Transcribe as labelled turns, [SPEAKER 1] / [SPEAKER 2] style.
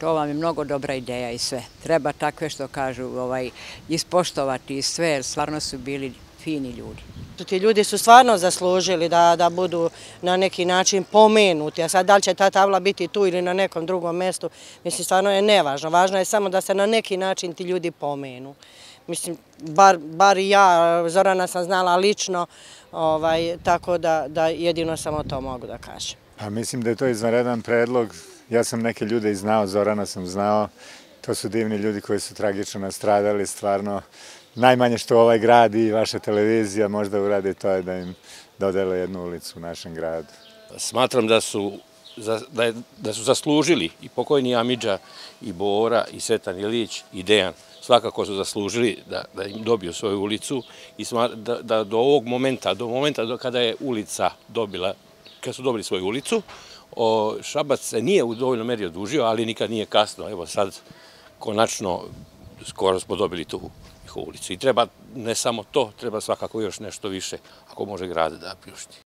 [SPEAKER 1] To vam je mnogo dobra ideja i sve. Treba takve što kažu ispoštovati i sve, jer stvarno su bili fini ljudi.
[SPEAKER 2] Ti ljudi su stvarno zaslužili da budu na neki način pomenuti, a sad da li će ta tabla biti tu ili na nekom drugom mjestu, mislim stvarno je nevažno. Važno je samo da se na neki način ti ljudi pomenu. Mislim, bar i ja, Zorana sam znala lično, tako da jedino samo to mogu da kažem.
[SPEAKER 3] Pa mislim da je to izvanredan predlog. Ja sam neke ljude i znao, Zorana sam znao. To su divni ljudi koji su tragično nastradali, stvarno. Najmanje što ovaj grad i vaša televizija možda uradi, to je da im dodele jednu ulicu u našem gradu.
[SPEAKER 4] Smatram da su zaslužili i pokojni Amidža, i Bora, i Sretan Ilić, i Dejan. Svakako su zaslužili da im dobiju svoju ulicu i da do ovog momenta, kada je ulica dobila, kada su dobili svoju ulicu, Šabac se nije u dovoljnoj meri odužio, ali nikad nije kasno. Evo sad, konačno, skoro smo dobili tu ulicu. I treba ne samo to, treba svakako još nešto više, ako može grad da priušti.